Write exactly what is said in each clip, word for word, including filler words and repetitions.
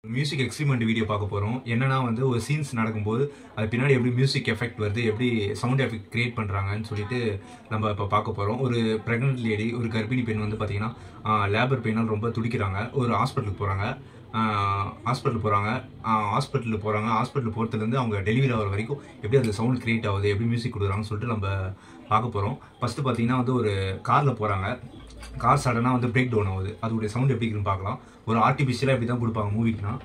Music experiment video பார்க்க போறோம். என்னன்னா வந்து ஒரு சீன்ஸ் நடக்கும்போது அது பின்னாடி எப்படி மியூசிக் எஃபெக்ட் வருது, எப்படி சவுண்ட் எஃபெக்ட் கிரியேட் பண்றாங்கன்னு சொல்லிட்டு நம்ம இப்ப பார்க்க போறோம். ஒரு பிரெக்னன்ட் லேடி, ஒரு கர்ப்பிணி பெண் வந்து பாத்தீங்கன்னா லேபர் பெயினால் ரொம்ப துடிக்கிறாங்க. ஒரு ஹாஸ்பிடலுக்கு போறாங்க. ஹாஸ்பிடல் போறாங்க. ஹாஸ்பிடலுக்கு போறாங்க. ஹாஸ்பிடல் போறதுல இருந்து அவங்க டெலிவரி ஆகிற வரைக்கும் எப்படி அந்த சவுண்ட் கிரியேட் ஆகுது, எப்படி மியூசிக் கொடுக்குறாங்கன்னு சொல்லிட்டு நம்ம பார்க்க போறோம். ஃபர்ஸ்ட் பாத்தீங்கன்னா வந்து ஒரு கார்ல போறாங்க. கார் சடனா வந்து பிரேக் டவுன் ஆகுது. அதோட சவுண்ட் எப்படி இருக்குன்னு பார்க்கலாம். ஒரு ஆர்டிஃபிஷியலா இப்படி தான் கொடுப்பாங்க மூவிக்குனா.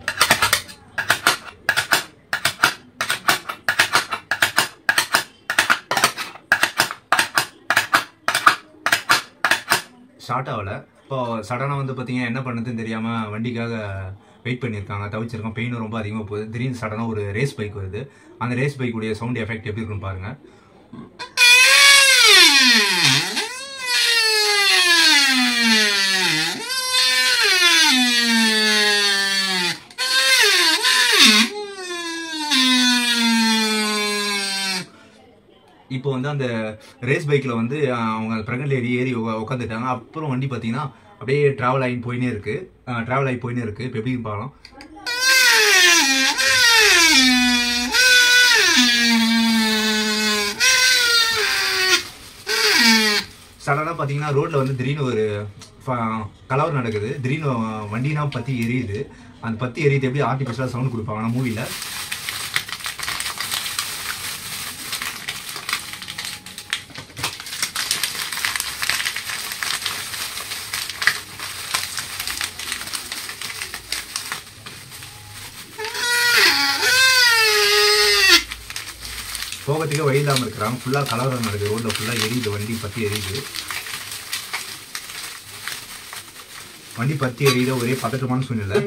ஷார்ட் ஆகல. இப்போ சடனா வந்து பார்த்தீங்கன்னா என்ன பண்ணுறதுன்னு தெரியாம வண்டிக்காக வெயிட் பண்ணியிருக்காங்க, தவிச்சிருக்காங்க. பெயினும் ரொம்ப அதிகமாக போகுது. திடீர்னு சடனாக ஒரு ரேஸ் பைக் வருது. அந்த ரேஸ் பைக் உடைய சவுண்ட் எஃபெக்ட் எப்படி இருக்குன்னு பாருங்க. இப்போ வந்து அந்த ரேஸ் பைக்கில் வந்து அவங்க பிரெக்னன்ட் லேடி ஏறி உட்காந்துட்டாங்க. அப்புறம் வண்டி பார்த்தீங்கன்னா அப்படியே ட்ராவல் ஆகி போயினே இருக்கு ட்ராவல் ஆகி போயினே இருக்கு. இப்போ எப்படின்னு பார்க்கலாம். சடனாக பார்த்தீங்கன்னா ரோட்டில் வந்து திடீர்னு ஒரு கலவரம் நடக்குது. திடீர்னு வண்டினா பற்றி எரியுது. அந்த பற்றி எரியுது எப்படி ஆர்டிஃபிஷியலாக சவுண்ட் கொடுப்பாங்க மூவியில். போகிறதுக்கே வழி இல்லாமல் இருக்கிறாங்க. ஃபுல்லாக கலவரம் நடக்குது. ரோட்டில் ஃபுல்லாக எரியுது. வண்டி பற்றி எரியுது. வண்டி பற்றி எரியுது. ஒரே பதட்டமான சூழ்நிலை.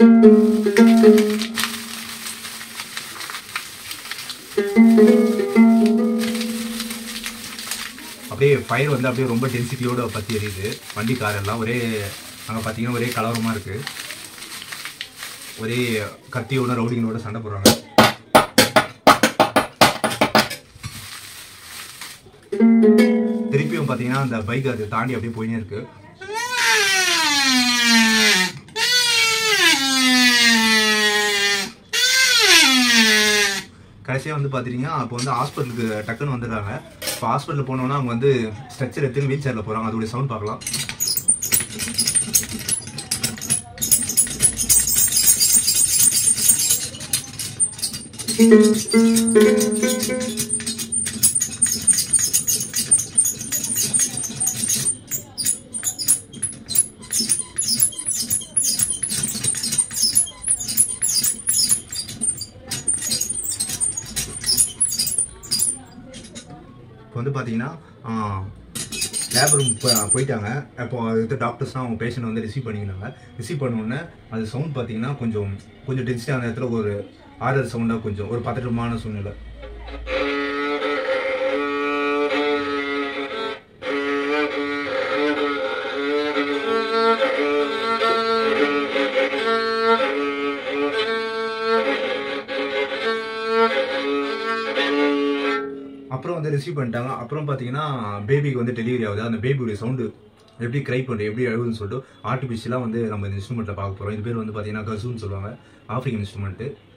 அப்படியே ஃபயர் வந்து அப்படியே ரொம்ப டென்சிட்டியோட பற்றி எரியுது. வண்டி கார் எல்லாம் ஒரே அங்கே பார்த்தீங்கன்னா ஒரே கலவரமாக இருக்கு. ஒரே கத்தியோட ரவுடிங்களோட சண்டை போடுறாங்க. திருப்பியும் பார்த்தீங்கன்னா அந்த பைக் அதை தாண்டி அப்படியே போயினே இருக்கு. கடைசியாக வந்து பார்த்தீங்கன்னா அப்போ வந்து ஹாஸ்பிட்டலுக்கு டக்குன்னு வந்துடுறாங்க. இப்போ ஹாஸ்பிட்டல் போனோன்னா அவங்க வந்து ஸ்ட்ரெச்சர் எடுத்து வீல் சேரில் போகிறாங்க. அதோடைய சவுண்ட் பார்க்கலாம். இப்போ வந்து பார்த்தீங்கன்னா லேப் ரூம் போயிட்டாங்க. அப்போ அது டாக்டர்ஸ்லாம் அவங்க பேஷண்ட் வந்து ரிசீவ் பண்ணிக்கிறாங்க. ரிசீவ் பண்ணோடனே அது சவுண்ட் பார்த்தீங்கன்னா கொஞ்சம் கொஞ்சம் டென்சிட்டான இடத்துல ஒரு ஆர்டர் சவுண்டாக கொஞ்சம் ஒரு பதட்டமான சூழ்நிலை. அப்புறம் வந்து ரிசீவ் பண்ணிட்டாங்க. அப்புறம் பார்த்தீங்கன்னா பேபிக்கு வந்து டெலிவரி ஆகுது. அந்த பேபியோடைய சவுண்டு எப்படி க்ரை பண்ணுறது, எப்படி அழுகுதுன்னு சொல்லிட்டு ஆர்டிஃபிஷியலாக வந்து நம்ம இந்த இன்ஸ்ட்ருமெண்ட்டில் பார்க்க போகிறோம். இது பேர் வந்து பார்த்தீங்கன்னா கசூன்னு சொல்லுவாங்க. African instrument.